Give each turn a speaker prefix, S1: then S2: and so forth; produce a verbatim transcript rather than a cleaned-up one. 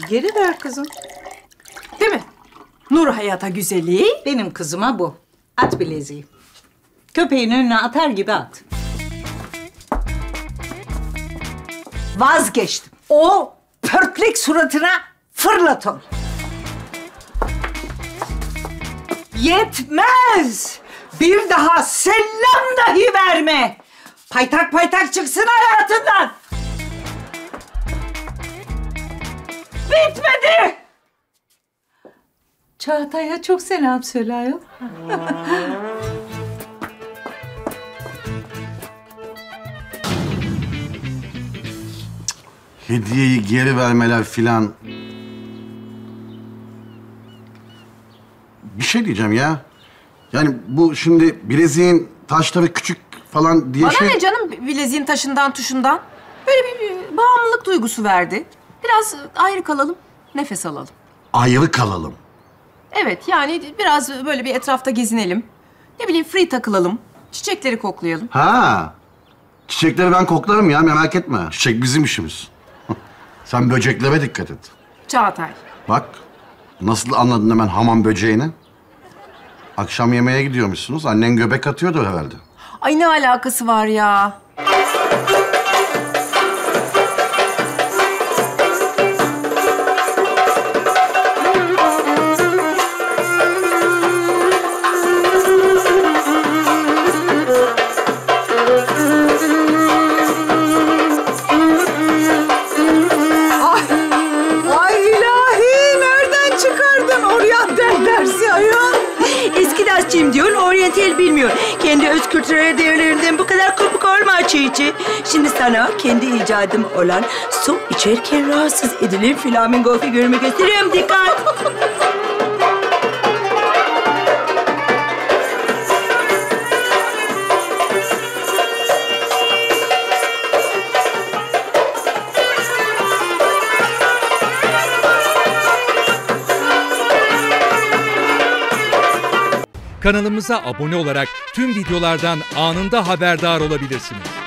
S1: Geri ver kızım.
S2: Değil mi? Nur hayata güzeli.
S1: Benim kızıma bu. At bileziği. Köpeğin önüne atar gibi at. Vazgeçtim. O pörtlek suratına fırlat onu. Yetmez! Bir daha selam dahi verme! Paytak paytak çıksın hayatından! Bitmedi! Çağatay'a çok selam söyle ayol.
S3: Hediyeyi geri vermeler filan. Bir şey diyeceğim ya. Yani bu şimdi bileziğin taşları küçük falan diye
S2: Bana
S3: şey...
S2: ne canım bileziğin taşından tuşundan? Böyle bir, bir bağımlılık duygusu verdi. Biraz ayrı kalalım, nefes alalım.
S3: Ayrı kalalım.
S2: Evet, yani biraz böyle bir etrafta gezinelim. Ne bileyim free takılalım, çiçekleri koklayalım.
S3: Ha. Çiçekleri ben koklarım ya, merak etme. Çiçek bizim işimiz. Sen böceklere dikkat et.
S2: Çağatay.
S3: Bak, nasıl anladın hemen hamam böceğini? Akşam yemeğe gidiyormuşsunuz. Annen göbek atıyordur herhalde.
S2: Ay ne alakası var ya?
S4: Diyor, oryantal bilmiyor. Kendi öz kültürel değerlerinden bu kadar kopuk olma Çiğçi. Şimdi sana kendi icadım olan su içerken rahatsız edilen flamingo figürümü gösteriyorum. Dikkat!
S5: Kanalımıza abone olarak tüm videolardan anında haberdar olabilirsiniz.